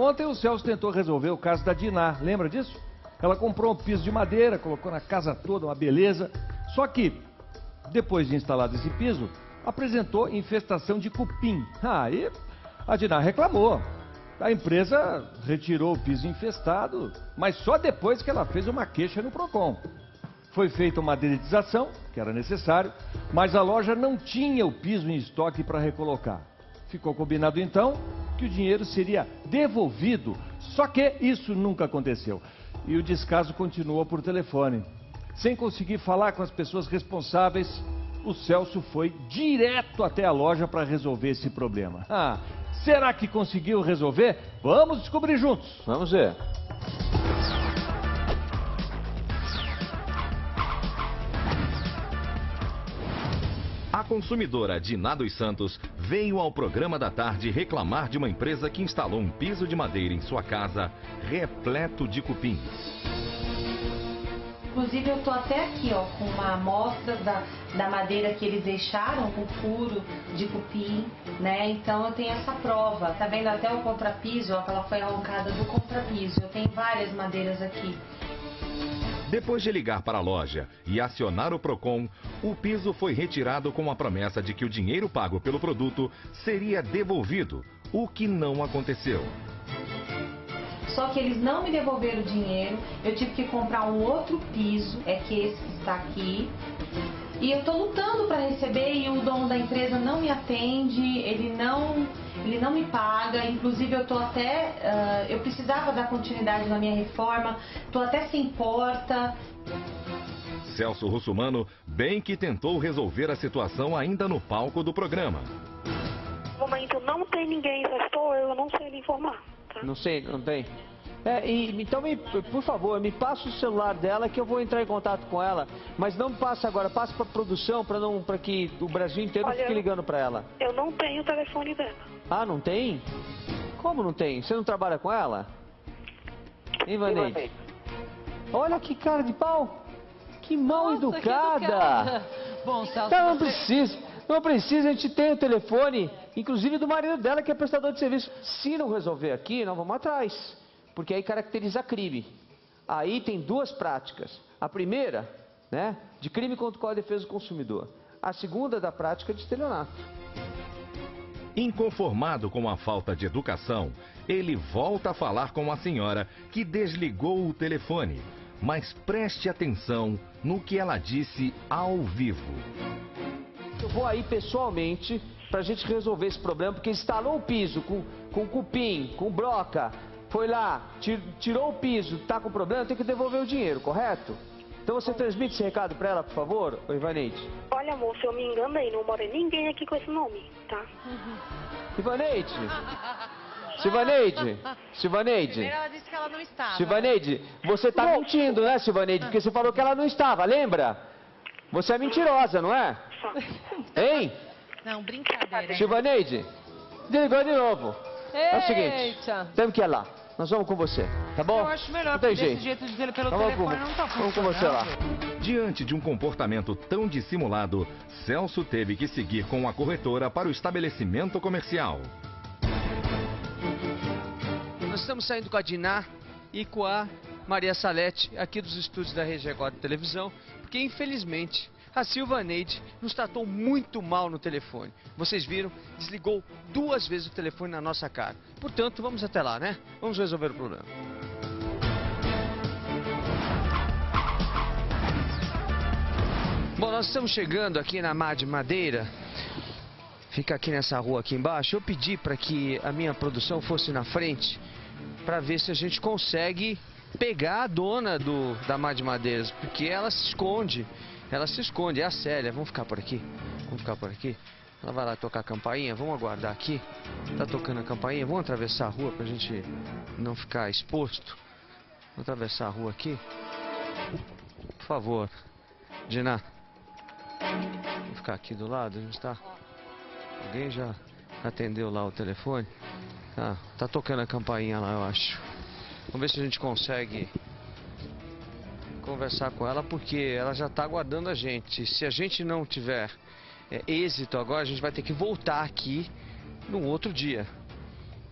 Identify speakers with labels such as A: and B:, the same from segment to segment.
A: Ontem o Celso tentou resolver o caso da Diná, lembra disso? Ela comprou um piso de madeira, colocou na casa toda, uma beleza. Só que, depois de instalado esse piso, apresentou infestação de cupim. Aí a Diná reclamou. A empresa retirou o piso infestado, mas só depois que ela fez uma queixa no Procon. Foi feita uma dedetização, que era necessário, mas a loja não tinha o piso em estoque para recolocar. Ficou combinado então que o dinheiro seria devolvido, só que isso nunca aconteceu. E o descaso continuou por telefone. Sem conseguir falar com as pessoas responsáveis, o Celso foi direto até a loja para resolver esse problema. Será que conseguiu resolver? Vamos descobrir juntos.
B: Vamos ver.
C: A consumidora Diná dos Santos veio ao programa da tarde reclamar de uma empresa que instalou um piso de madeira em sua casa repleto de cupim.
D: Inclusive eu tô até aqui, ó, com uma amostra da madeira que eles deixaram, com furo de cupim, né? Então eu tenho essa prova. Tá vendo até o contrapiso, ó, que ela foi arrancada do contrapiso. Eu tenho várias madeiras aqui.
C: Depois de ligar para a loja e acionar o Procon, o piso foi retirado com a promessa de que o dinheiro pago pelo produto seria devolvido, o que não aconteceu.
D: Só que eles não me devolveram o dinheiro, eu tive que comprar um outro piso, é que esse que está aqui. E eu estou lutando para receber e o dono da empresa não me atende, ele não me paga. Inclusive eu tô até, eu precisava dar continuidade na minha reforma, estou até sem porta.
C: Celso Russumano bem que tentou resolver a situação ainda no palco do programa.
E: No momento não tem ninguém, só estou eu não sei lhe informar. Tá?
B: Não sei, não tem? Então, por favor, me passa o celular dela que eu vou entrar em contato com ela. Mas não me passa agora, passa para produção para que o Brasil inteiro fique ligando para ela.
E: Eu não tenho o telefone dela.
B: Ah, não tem? Como não tem? Você não trabalha com ela? Hein, Vaneide? Olha que cara de pau! Que mal educada!
F: Bom, Celso,
B: Então não precisa, a gente tem o telefone, inclusive do marido dela que é prestador de serviço. Se não resolver aqui, nós vamos atrás. Porque aí caracteriza crime. Aí tem duas práticas. A primeira, né, de crime contra o Código de Defesa do Consumidor. A segunda, da prática de estelionato.
C: Inconformado com a falta de educação, ele volta a falar com a senhora que desligou o telefone. Mas preste atenção no que ela disse ao vivo.
B: Eu vou aí pessoalmente para a gente resolver esse problema, porque instalou o piso com cupim, com broca. Foi lá, tirou o piso, tá com problema, tem que devolver o dinheiro, correto? Então você transmite esse recado para ela, por favor, Ivaneide?
E: Olha, moço, eu me enganei, não mora ninguém aqui com esse nome, tá?
B: Ivaneide? Silvaneide?
F: Ela disse que ela não estava.
B: Silvaneide, você tá mentindo, né, Silvaneide? Porque você falou que ela não estava, lembra? Você é mentirosa, não é? Hein?
F: Não, brincadeira.
B: Silvaneide, desligou de novo. É o seguinte,
F: Eita.
B: temos que ir lá. Nós vamos com você, tá bom?
F: Eu acho melhor,
B: não tem
F: porque desse
B: jeito.
F: jeito de dizer pelo
B: Então
F: telefone não tá
B: vamos com
F: funcionando.
B: você lá.
C: Diante de um comportamento tão dissimulado, Celso teve que seguir com a corretora para o estabelecimento comercial.
B: Nós estamos saindo com a Diná e com a Maria Salete, aqui dos estúdios da Rede Record de Televisão, porque infelizmente a Silvaneide nos tratou muito mal no telefone. Vocês viram, desligou 2 vezes o telefone na nossa cara. Portanto, vamos até lá, né? Vamos resolver o problema. Bom, nós estamos chegando aqui na Mar de Madeira. Fica aqui nessa rua aqui embaixo. Eu pedi para que a minha produção fosse na frente para ver se a gente consegue pegar a dona da Mar de Madeiras, porque ela se esconde. Ela se esconde, é a Célia. Vamos ficar por aqui? Vamos ficar por aqui? Ela vai lá tocar a campainha, vamos aguardar aqui. Tá tocando a campainha, vamos atravessar a rua pra gente não ficar exposto. Vamos atravessar a rua aqui. Por favor, Diná. Vamos ficar aqui do lado, a gente tá... Alguém já atendeu lá o telefone? Tá tocando a campainha lá, eu acho. Vamos ver se a gente consegue conversar com ela, porque ela já está aguardando a gente. Se a gente não tiver êxito agora, a gente vai ter que voltar aqui num outro dia.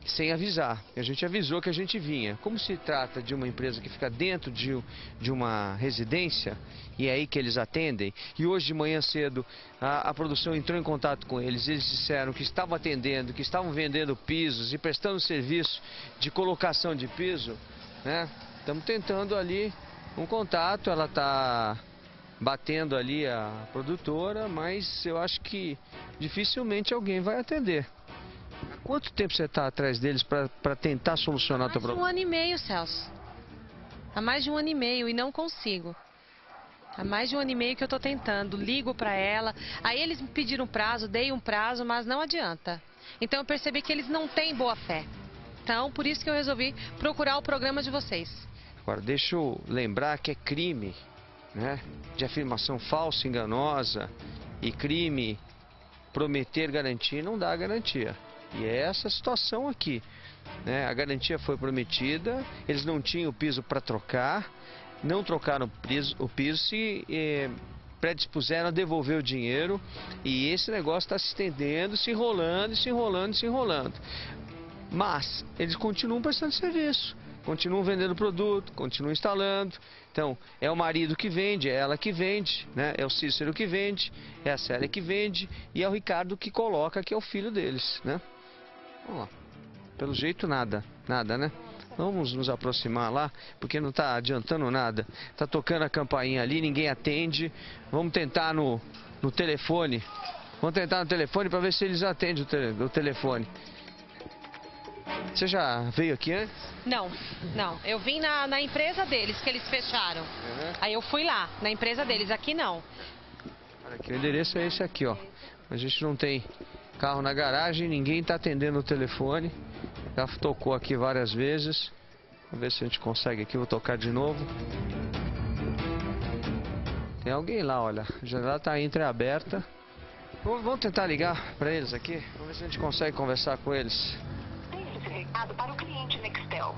B: sem avisar. A gente avisou que a gente vinha. Como se trata de uma empresa que fica dentro de uma residência, e é aí que eles atendem, e hoje de manhã cedo a produção entrou em contato com eles, eles disseram que estavam atendendo, que estavam vendendo pisos e prestando serviço de colocação de piso, né? Estamos tentando ali um contato, ela está batendo ali a produtora, mas eu acho que dificilmente alguém vai atender. Há quanto tempo você está atrás deles para tentar solucionar o teu problema?
F: Há mais de 1 ano e meio, Celso. Há mais de 1 ano e meio e não consigo. Há mais de 1 ano e meio que eu estou tentando, ligo para ela. Aí eles me pediram prazo, dei um prazo, mas não adianta. Então eu percebi que eles não têm boa fé. Então, por isso que eu resolvi procurar o programa de vocês.
B: Agora, deixa eu lembrar que é crime, né, de afirmação falsa, enganosa, e crime prometer garantia e não dar garantia. E é essa situação aqui, né? A garantia foi prometida, eles não tinham o piso para trocar, não trocaram o piso, se predispuseram a devolver o dinheiro, e esse negócio está se estendendo, se enrolando, se enrolando, se enrolando. Mas eles continuam prestando serviço, continuam vendendo produto, continuam instalando. Então, é o marido que vende, é ela que vende, né? É o Cícero que vende, é a Célia que vende, e é o Ricardo que coloca, que é o filho deles, né? Vamos lá. Pelo jeito nada, né? Vamos nos aproximar lá, porque não está adiantando nada. Está tocando a campainha ali, ninguém atende. Vamos tentar no telefone. Vamos tentar no telefone para ver se eles atendem o telefone. Você já veio aqui antes?
F: Não. Eu vim na empresa deles, que eles fecharam.
B: Uhum.
F: Aí eu fui lá, na empresa deles. Aqui não.
B: Olha aqui, o endereço é esse aqui, ó. A gente não tem carro na garagem, ninguém está atendendo o telefone. Já tocou aqui várias vezes. Vamos ver se a gente consegue aqui, vou tocar de novo. Tem alguém lá, olha. A janela está entreaberta. Vamos tentar ligar para eles aqui. Vamos ver se a gente consegue conversar com eles.
E: Esse recado para o cliente Nextel.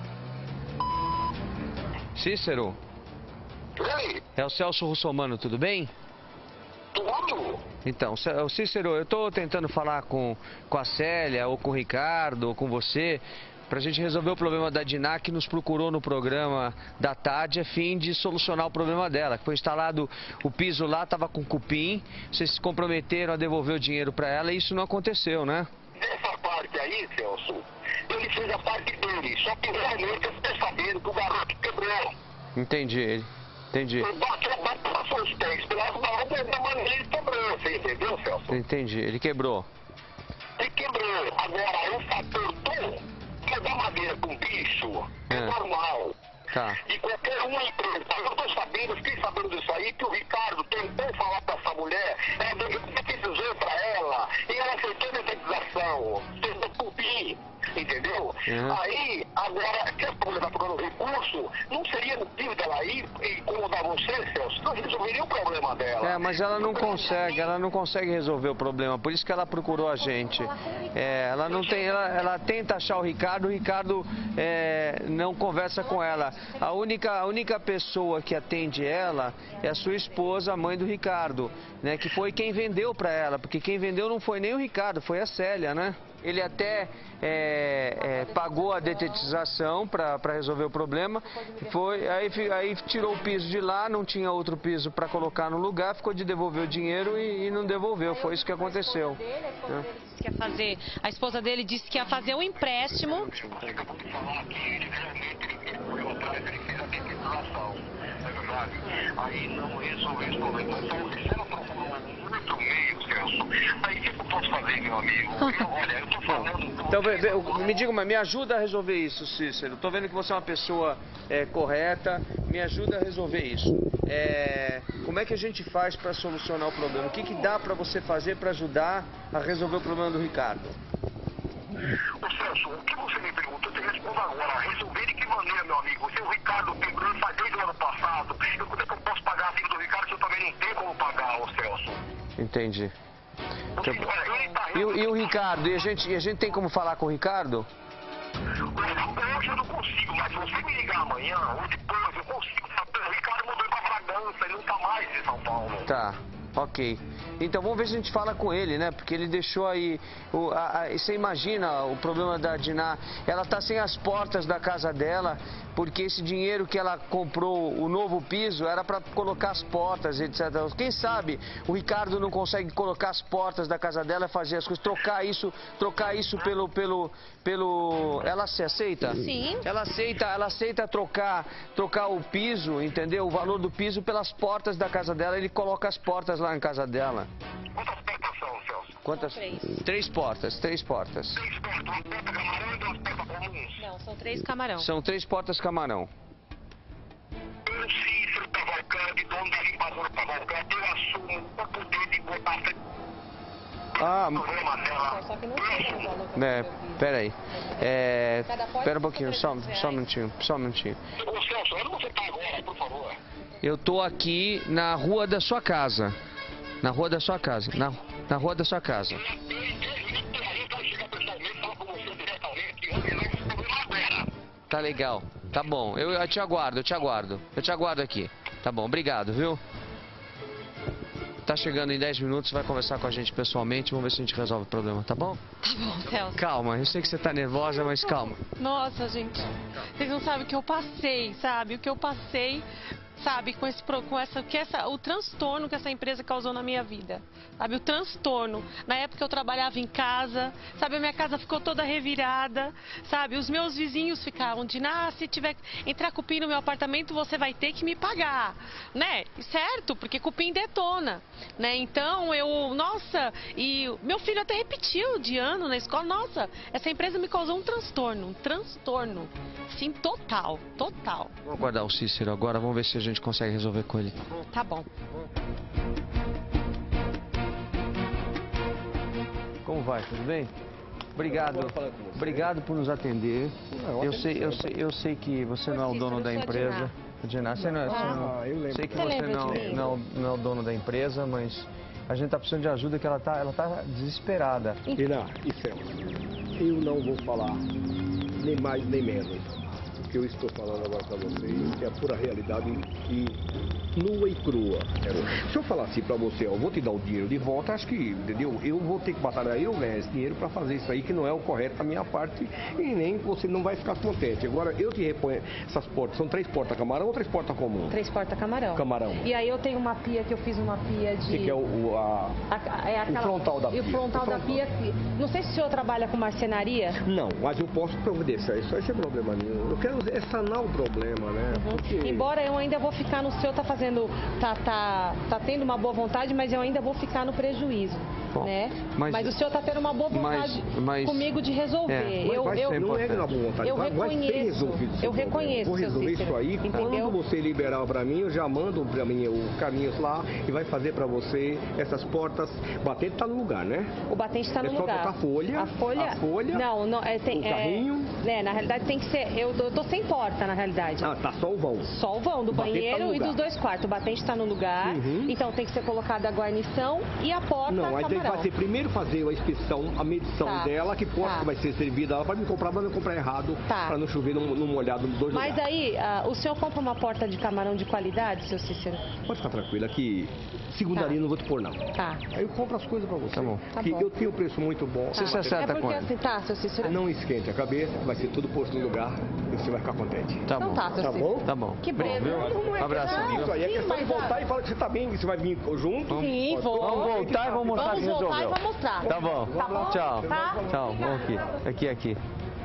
B: Cícero,
E: Oi,
B: é o Celso Russomano, tudo bem?
E: tudo?
B: Então, Cícero, eu estou tentando falar com a Célia, ou com o Ricardo, ou com você, para a gente resolver o problema da Diná, que nos procurou no programa da tarde, a fim de solucionar o problema dela. Foi instalado o piso lá, estava com cupim, vocês se comprometeram a devolver o dinheiro para ela e isso não aconteceu, né?
E: Dessa parte aí, Celso, ele fez a parte dele, só que realmente eu fiquei sabendo que o garoto quebrou.
B: Entendi.
E: Ele passou os pés pelas mãos, da maneira ele quebrou, você entendeu, Celso?
B: Entendi, ele quebrou.
E: Ele quebrou. Agora, o fator do quebrar madeira com bicho é normal.
B: Tá.
E: De qualquer uma empresa. Eu tô sabendo, fiquei sabendo disso aí, que o Ricardo tentou falar pra essa mulher, detetização pra ela, e ela aceitou a detetização. Tentou cupim, entendeu? Aí, agora, que a mulher tá procurando recurso, não seria motivo dela ir e incomodar você, Celso? Não resolveria o problema dela.
B: É, mas ela não consegue resolver o problema, por isso que ela procurou a gente. Ela não tem, ela tenta achar o Ricardo não conversa com ela. A única pessoa que atende ela é a sua esposa, a mãe do Ricardo, né, que foi quem vendeu para ela, porque quem vendeu não foi nem o Ricardo, foi a Célia, né? Ele até pagou a detetização para resolver o problema, aí tirou o piso de lá, não tinha outro piso para colocar no lugar, ficou de devolver o dinheiro e não devolveu, foi isso que aconteceu.
F: A esposa dele disse que ia fazer um empréstimo.
E: Aí não resolveu esse problema. Se ela procurou um outro meio, Celso, aí o que eu posso fazer, meu amigo? Olha, eu tô falando...
B: Então, me diga, me ajuda a resolver isso, Cícero. Estou vendo que você é uma pessoa correta, me ajuda a resolver isso. Como é que a gente faz para solucionar o problema? O que dá para você fazer para ajudar a resolver o problema do Ricardo?
E: Ô Celso, o que você me perguntou, eu te respondo agora. Resolver de que maneira, meu amigo? Se o Ricardo quebrou desde o ano passado, como é que eu posso pagar a vida do Ricardo se eu também não tenho como pagar, ô Celso?
B: Entendi.
E: Ele
B: E o Ricardo? E a gente tem como falar com o Ricardo?
E: Hoje eu não consigo, mas se você me ligar amanhã ou depois, eu consigo saber. O Ricardo mudou pra Bragança, ele não tá mais em São Paulo.
B: Tá. Ok. Então vamos ver se a gente fala com ele, né? Porque ele deixou aí... você imagina o problema da Diná? Ela tá sem as portas da casa dela, porque esse dinheiro que ela comprou, o novo piso, era para colocar as portas, etc. Quem sabe o Ricardo não consegue colocar as portas da casa dela, fazer as coisas, trocar isso pelo... Ela se aceita?
F: Sim.
B: Ela aceita trocar o piso, entendeu? O valor do piso pelas portas da casa dela, ele coloca as portas lá em casa dela.
E: Quantas portas são, Celso?
B: Quantas?
F: Três.
B: 3 portas, 3 portas.
E: 3 portas, uma porta camarão e 2 portas comuns.
F: Não, são 3 camarão.
B: São 3 portas camarão.
E: Eu, Cícero Cavalcante, dono da limpadora Cavalcante, eu assumo o poder de botar
B: Ah,
E: problema dela.
F: Só que não sei o valor que
B: peraí.
F: Cada porta
B: Pera um pouquinho,
F: custa
B: só um minutinho.
E: Ô, Celso, onde você tá agora, por favor?
B: Eu tô aqui na rua da sua casa. Na rua da sua casa. Na rua da sua casa. Tá legal. Tá bom. Eu te aguardo. Eu te aguardo aqui. Tá bom, obrigado, viu? Tá chegando em 10 minutos, vai conversar com a gente pessoalmente, vamos ver se a gente resolve o problema, tá bom?
F: Tá bom, Celso.
B: Calma, eu sei que você tá nervosa, mas calma.
F: Nossa, gente, vocês não sabem o que eu passei, sabe? O que eu passei, sabe, o transtorno que essa empresa causou na minha vida, sabe? O transtorno. Na época eu trabalhava em casa, sabe? A minha casa ficou toda revirada, sabe? Os meus vizinhos ficavam de, se tiver entrar cupim no meu apartamento, você vai ter que me pagar, né? Certo? Porque cupim detona, né? Então nossa, e meu filho até repetiu de ano na escola, nossa, essa empresa me causou um transtorno, sim, total.
B: Vamos aguardar o Cícero agora, vamos ver se a gente consegue resolver com ele.
F: Tá bom.
B: Como vai? Tudo bem? Obrigado por nos atender. Eu sei que você não é o dono da empresa. Diná, você não é. Sei que você não é o dono da empresa, mas a gente tá precisando de ajuda, que ela tá desesperada.
G: Diná e Celso, eu não vou falar nem mais nem menos. O que eu estou falando agora para vocês é a pura realidade e nua e crua. Se eu falar assim para você, eu vou te dar o dinheiro de volta, acho que, entendeu? Eu vou ter que batalhar, eu ganhar esse dinheiro para fazer isso aí, que não é o correto da minha parte e nem você não vai ficar contente. Agora, eu te reponho essas portas, são 3 portas camarão ou 3 portas comum?
D: 3 portas camarão.
G: Camarão.
D: E aí eu tenho uma pia que eu fiz uma pia de...
G: Que é o frontal da pia.
D: E o frontal da pia, não sei se o senhor trabalha com marcenaria?
G: Não, mas eu posso providenciar isso, esse é problema nenhum. Eu quero sanar o problema, né? Porque...
D: Embora eu ainda vou ficar no seu, tá tendo uma boa vontade, mas eu ainda vou ficar no prejuízo, né? Mas o senhor tá tendo uma boa vontade comigo de resolver.
G: Não é na boa vontade,
D: eu reconheço,
G: Vou resolver
D: Cícero,
G: isso aí,
D: entendeu?
G: quando você liberar para mim, eu já mando para mim o caminhos lá e vai fazer para você essas portas. O batente tá no lugar, né?
D: O batente está no lugar.
G: É só botar a folha.
D: Não, o carrinho. Na realidade tem que ser. Eu tô sem porta, na realidade.
G: Tá só o vão.
D: Só o vão do banheiro e dos 2 quartos. O batente está no lugar. Então tem que ser colocada a guarnição e a porta.
G: Não, aí tem que fazer, primeiro fazer a inspeção, a medição dela, que porta vai ser servida. Ela pode me comprar, mas não comprar errado, para não chover no molhado nos 2 lugares.
D: Mas aí, o senhor compra uma porta de camarão de qualidade, seu Cícero?
G: Pode ficar tranquila que segundaria não vou te pôr, não.
D: Tá.
G: Aí eu compro as coisas pra você.
B: Tá bom.
G: Porque eu tenho um preço muito bom.
B: Você se acerta com ele.
D: Assim, seu Cícero?
G: Não esquente a cabeça, vai ser tudo posto no lugar e você vai ficar contente.
B: Tá bom.
D: Tá, seu Cícero.
B: Tá bom.
D: Que bom.
B: Um abraço.
G: Isso aí é questão de voltar e falar que você tá bem, que você vai vir junto.
D: Sim, vou.
B: Vamos voltar e vamos mostrar que resolveu.
D: Vamos voltar e vamos mostrar.
B: Tá bom.
D: Tá bom?
B: Tchau.
D: Tá?
B: Tchau. Vamos aqui.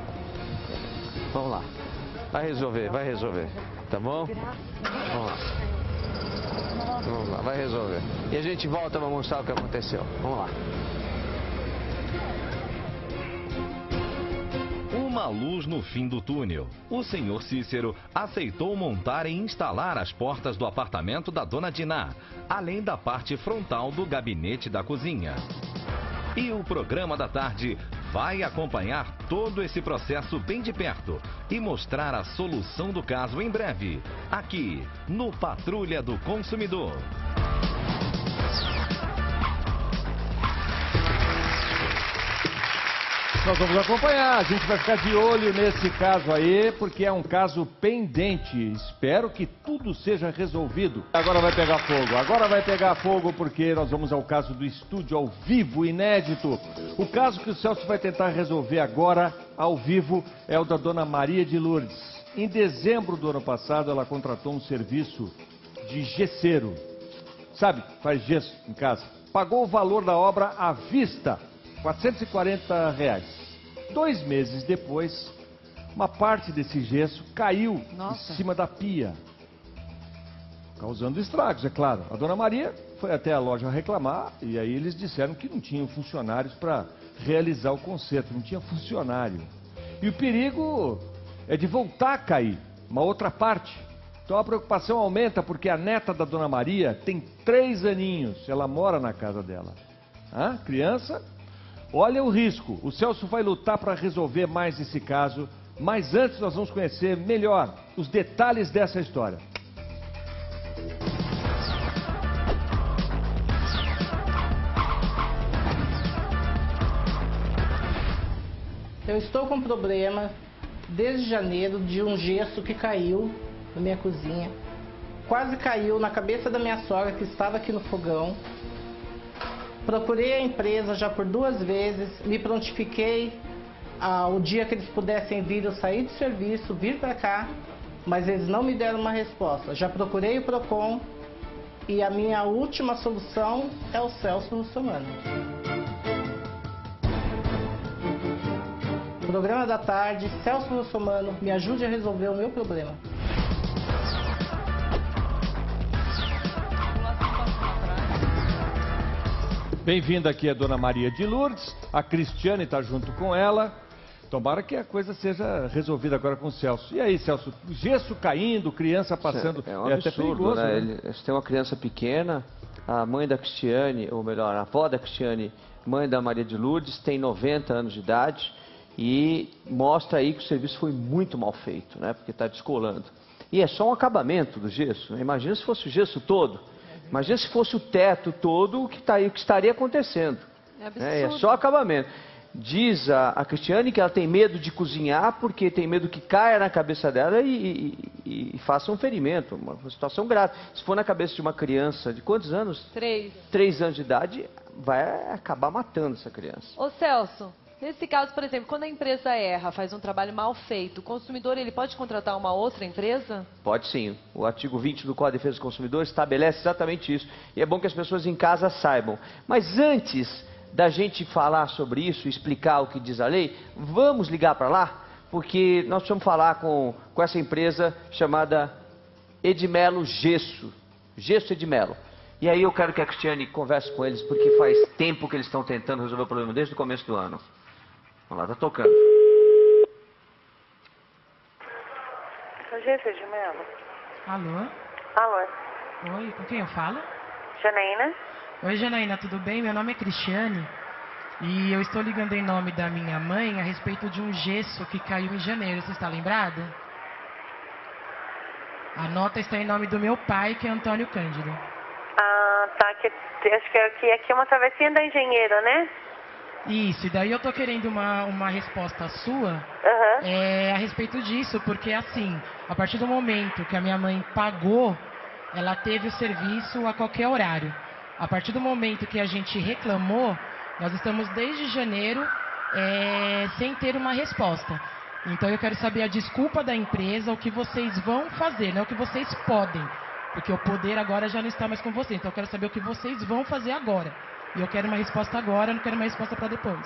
B: Vamos lá. Vai resolver. Tá bom? Vamos lá, vai resolver. E a gente volta para mostrar o que aconteceu. Vamos lá.
C: Uma luz no fim do túnel. O senhor Cícero aceitou montar e instalar as portas do apartamento da dona Diná, além da parte frontal do gabinete da cozinha. E o programa da tarde vai acompanhar todo esse processo bem de perto e mostrar a solução do caso em breve, aqui no Patrulha do Consumidor.
A: Nós vamos acompanhar, a gente vai ficar de olho nesse caso aí, porque é um caso pendente. Espero que tudo seja resolvido. Agora vai pegar fogo, porque nós vamos ao caso do estúdio ao vivo, inédito. O caso que o Celso vai tentar resolver agora, ao vivo, é o da dona Maria de Lourdes. Em dezembro do ano passado, ela contratou um serviço de gesseiro. Sabe, faz gesso em casa. Pagou o valor da obra à vista. R$440. 2 meses depois, uma parte desse gesso caiu em cima da pia, causando estragos, é claro. A dona Maria foi até a loja reclamar e aí eles disseram que não tinham funcionários para realizar o conserto, não tinha funcionário. E o perigo é de voltar a cair, uma outra parte. Então a preocupação aumenta porque a neta da dona Maria tem 3 aninhos, ela mora na casa dela. Criança? Olha o risco. O Celso vai lutar para resolver mais esse caso, mas antes nós vamos conhecer melhor os detalhes dessa história.
H: Eu estou com problema desde janeiro de um gesso que caiu na minha cozinha. Quase caiu na cabeça da minha sogra que estava aqui no fogão. Procurei a empresa já por 2 vezes, me prontifiquei o dia que eles pudessem vir, eu saí do serviço, vir para cá, mas eles não me deram uma resposta. Já procurei o PROCON e a minha última solução é o Celso Russomano. Programa da tarde, Celso Russomano, me ajude a resolver o meu problema.
A: Bem-vinda aqui a dona Maria de Lourdes, a Cristiane está junto com ela. Tomara que a coisa seja resolvida agora com o Celso. E aí, Celso, gesso caindo, criança passando...
B: É um absurdo,
A: até perigoso, né?
B: Eles têm uma criança pequena, a mãe da Cristiane, ou melhor, a avó da Cristiane, mãe da Maria de Lourdes, tem 90 anos de idade e mostra aí que o serviço foi muito mal feito, né? Porque está descolando. E é só um acabamento do gesso, né? Imagina se fosse o gesso todo. Imagina se fosse o teto todo, o que estaria acontecendo.
F: É absurdo.
B: É só acabamento. Diz a Cristiane que ela tem medo de cozinhar porque tem medo que caia na cabeça dela e faça um ferimento, uma situação grave. Se for na cabeça de uma criança de quantos anos?
F: 3.
B: 3 anos de idade, vai acabar matando essa criança.
I: Ô Celso, nesse caso, por exemplo, quando a empresa erra, faz um trabalho mal feito, o consumidor ele pode contratar uma outra empresa?
B: Pode sim. O artigo 20 do Código de Defesa do Consumidor estabelece exatamente isso. E é bom que as pessoas em casa saibam. Mas antes da gente falar sobre isso, explicar o que diz a lei, vamos ligar para lá? Porque nós precisamos falar com essa empresa chamada Edmelo Gesso. Gesso Edmelo. E aí eu quero que a Cristiane converse com eles, porque faz tempo que eles estão tentando resolver o problema desde o começo do ano. Vamos lá, tá tocando.
J: Gesso Edmelo.
K: Alô?
J: Alô?
K: Oi, com quem eu falo?
J: Janaína?
K: Oi, Janaína, tudo bem? Meu nome é Cristiane e eu estou ligando em nome da minha mãe a respeito de um gesso que caiu em janeiro. Você está lembrada? A nota está em nome do meu pai, que é Antônio Cândido.
J: Ah, tá. Acho que aqui é uma travessinha da Engenheiro, né?
K: Isso, e daí eu tô querendo uma resposta sua a respeito disso, porque assim, a partir do momento que a minha mãe pagou, ela teve o serviço a qualquer horário. A partir do momento que a gente reclamou, nós estamos desde janeiro sem ter uma resposta. Então eu quero saber a desculpa da empresa, o que vocês vão fazer, não o que vocês podem. Porque o poder agora já não está mais com vocês. Então eu quero saber o que vocês vão fazer agora. E eu quero uma resposta agora, não quero uma resposta para depois.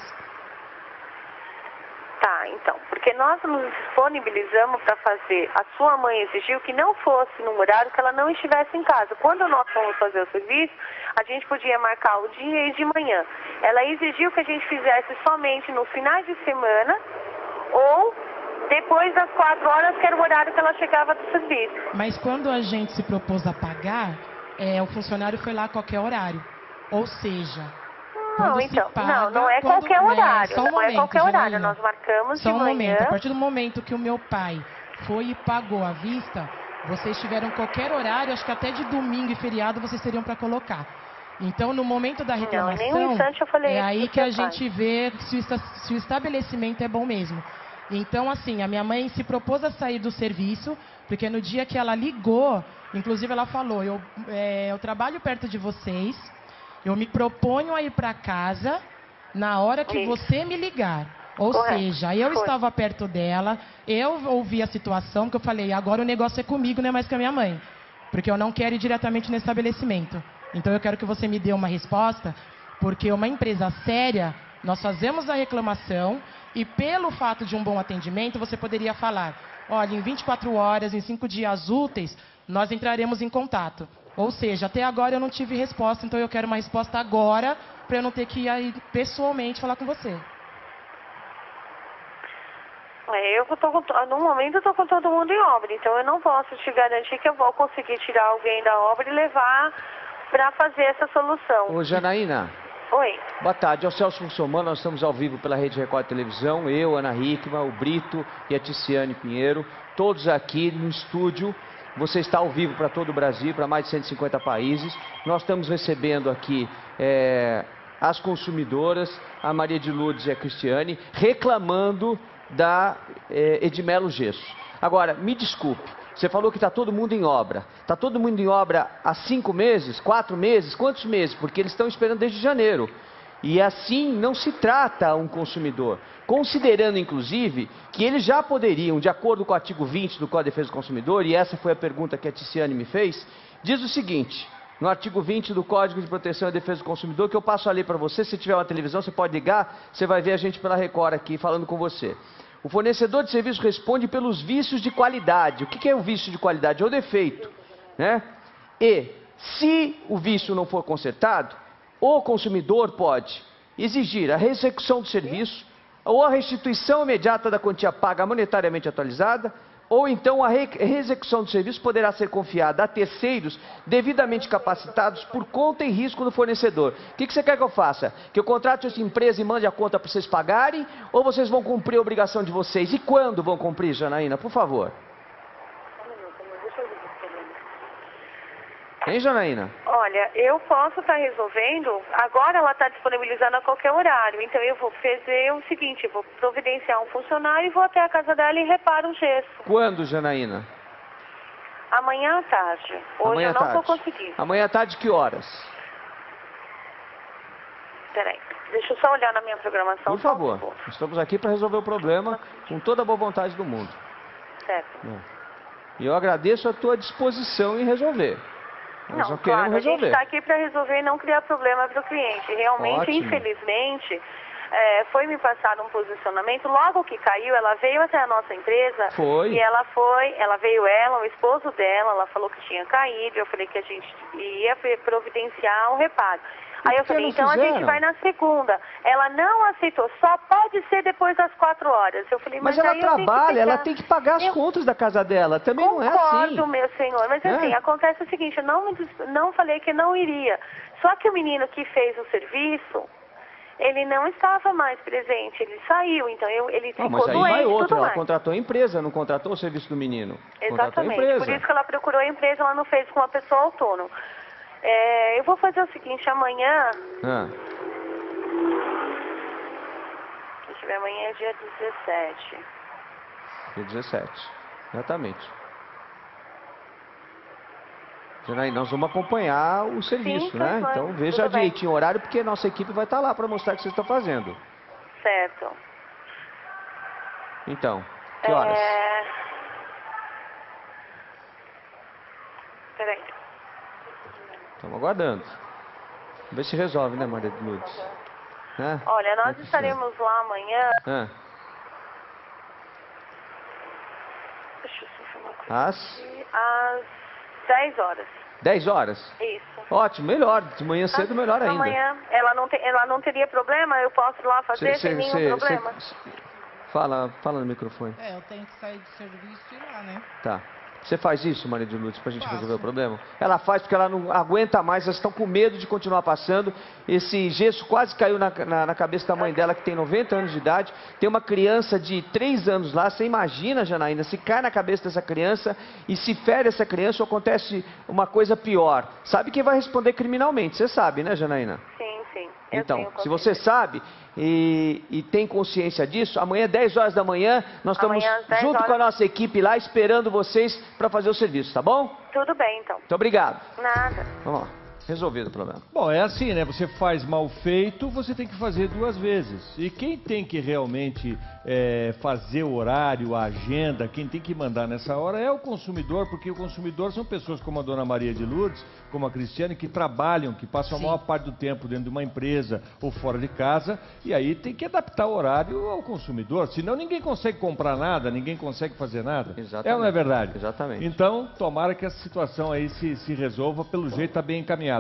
J: Tá, então. Porque nós nos disponibilizamos para fazer. A sua mãe exigiu que não fosse num horário que ela não estivesse em casa. Quando nós fomos fazer o serviço, a gente podia marcar o dia e de manhã. Ela exigiu que a gente fizesse somente nos finais de semana ou depois das 4 horas, que era o horário que ela chegava do serviço.
K: Mas quando a gente se propôs a pagar, o funcionário foi lá a qualquer horário. Ou seja,
J: não, então, não é qualquer horário. Não é qualquer horário. Nós marcamos de manhã. Só um momento.
K: A partir do momento que o meu pai foi e pagou à vista, vocês tiveram qualquer horário, acho que até de domingo e feriado vocês teriam para colocar. Então, no momento da reclamação,
J: nem um instante eu falei
K: é
J: isso
K: aí
J: pro
K: que a
J: seu pai.
K: gente vê se o estabelecimento é bom mesmo. Então, assim, a minha mãe se propôs a sair do serviço, porque no dia que ela ligou, inclusive ela falou, eu trabalho perto de vocês, eu me proponho a ir para casa na hora que você me ligar. Ou seja, eu estava perto dela, eu ouvi a situação, que eu falei, agora o negócio é comigo, não é mais com a minha mãe. Porque eu não quero ir diretamente no estabelecimento. Então eu quero que você me dê uma resposta, porque uma empresa séria, nós fazemos a reclamação e pelo fato de um bom atendimento, você poderia falar, olha, em 24 horas, em 5 dias úteis, nós entraremos em contato. Ou seja, até agora eu não tive resposta, então eu quero uma resposta agora, para eu não ter que ir aí pessoalmente falar com você.
J: No momento eu estou com todo mundo em obra, então eu não posso te garantir que eu vou conseguir tirar alguém da obra e levar para fazer essa solução.
B: Ô, Janaína.
J: Oi.
B: Boa tarde, é o Celso Russomano, nós estamos ao vivo pela Rede Record Televisão, eu, Ana Hickman, o Brito e a Ticiane Pinheiro, todos aqui no estúdio. Você está ao vivo para todo o Brasil, para mais de 150 países. Nós estamos recebendo aqui as consumidoras, a Maria de Lourdes e a Cristiane, reclamando da Edmelo Gesso. Agora, me desculpe, você falou que está todo mundo em obra. Está todo mundo em obra há 5 meses, 4 meses? Quantos meses? Porque eles estão esperando desde janeiro. E assim não se trata um consumidor. Considerando, inclusive, que eles já poderiam, de acordo com o artigo 20 do Código de Defesa do Consumidor, e essa foi a pergunta que a Ticiane me fez, diz o seguinte, no artigo 20 do Código de Proteção e Defesa do Consumidor, que eu passo a ler para você, se tiver uma televisão, você pode ligar, você vai ver a gente pela Record aqui falando com você. O fornecedor de serviço responde pelos vícios de qualidade. O que é o vício de qualidade? É o defeito, né? E, se o vício não for consertado, o consumidor pode exigir a reexecução do serviço ou a restituição imediata da quantia paga monetariamente atualizada, ou então a reexecução do serviço poderá ser confiada a terceiros devidamente capacitados por conta e risco do fornecedor. O que você quer que eu faça? Que eu contrate essa empresa e mande a conta para vocês pagarem, ou vocês vão cumprir a obrigação de vocês? E quando vão cumprir, Janaína? Por favor. Hein, Janaína?
J: Olha, eu posso estar resolvendo, agora ela está disponibilizando a qualquer horário, então eu vou fazer o seguinte, eu vou providenciar um funcionário e vou até a casa dela e reparo o gesso.
B: Quando, Janaína?
J: Amanhã à tarde. Hoje
B: amanhã
J: eu não vou conseguir.
B: Amanhã à tarde, que horas?
J: Peraí, deixa eu só olhar na minha programação.
B: Por favor, estamos aqui para resolver o problema com toda a boa vontade do mundo.
J: Certo.
B: E eu agradeço a tua disposição em resolver. Nós
J: não,
B: queremos
J: claro,
B: resolver.
J: A gente está aqui para resolver e não criar problema para o cliente. Realmente,
B: ótimo.
J: Infelizmente, foi me passado um posicionamento. Logo que caiu, ela veio até a nossa empresa.
B: Foi.
J: E ela veio o esposo dela, ela falou que tinha caído. Eu falei que a gente ia providenciar um reparo. Aí eu falei, então a gente vai na segunda. Ela não aceitou, só pode ser depois das 4 horas. Eu falei,
B: mas ela trabalha, ela tem que pagar as contas da casa dela. Também não é assim.
J: Concordo, meu senhor, mas assim, acontece o seguinte, eu não falei que não iria. Só que o menino que fez o serviço, ele não estava mais presente, ele saiu, então ele ficou
B: mas aí
J: doente,
B: vai outra,
J: tudo
B: ela
J: mais.
B: contratou a empresa, não contratou o serviço do menino.
J: Exatamente, por isso que ela procurou a empresa, ela não fez com uma pessoa autônoma. Eu vou fazer o seguinte, amanhã... Deixa eu ver, amanhã é dia 17.
B: Dia 17, exatamente. Janaína, nós vamos acompanhar o serviço,
J: sim,
B: né? Então veja direitinho o horário, porque a nossa equipe vai estar lá para mostrar o que vocês estão fazendo.
J: Certo.
B: Então, que horas?
J: Peraí.
B: Estamos aguardando. Vamos ver se resolve, né, Maria de Lourdes?
J: Olha, nós estaremos lá amanhã. Deixa eu só falar uma coisa. Às 10 horas.
B: 10 horas?
J: Isso.
B: Ótimo, melhor. De manhã cedo, melhor ainda.
J: Amanhã, ela não teria problema? Eu posso ir lá fazer sem nenhum problema?
B: Fala no microfone.
H: Eu tenho que sair do serviço e ir lá, né?
B: Tá. Você faz isso, Maria de Lourdes, pra gente resolver o problema? Ela faz porque ela não aguenta mais, elas estão com medo de continuar passando. Esse gesso quase caiu na cabeça da mãe dela, que tem 90 anos de idade. Tem uma criança de 3 anos lá. Você imagina, Janaína, se cai na cabeça dessa criança e se fere essa criança, ou acontece uma coisa pior. Sabe quem vai responder criminalmente? Você sabe, né, Janaína?
J: Sim, sim.
B: Então, se você sabe e tem consciência disso, amanhã, 10 horas da manhã, nós estamos junto com a nossa equipe lá, esperando vocês para fazer o serviço, tá bom?
J: Tudo bem, então.
B: Muito obrigado.
J: Nada.
B: Vamos lá. Resolvido o problema.
A: Bom, é assim, né? Você faz mal feito, você tem que fazer 2 vezes. E quem tem que realmente fazer o horário, a agenda, quem tem que mandar nessa hora é o consumidor, porque o consumidor são pessoas como a dona Maria de Lourdes, como a Cristiane, que trabalham, que passam a maior parte do tempo dentro de uma empresa ou fora de casa, e aí tem que adaptar o horário ao consumidor, senão ninguém consegue comprar nada, ninguém consegue fazer nada.
B: Exatamente.
A: É ou não é verdade?
B: Exatamente.
A: Então, tomara que essa situação aí se resolva, pelo jeito está bem encaminhada.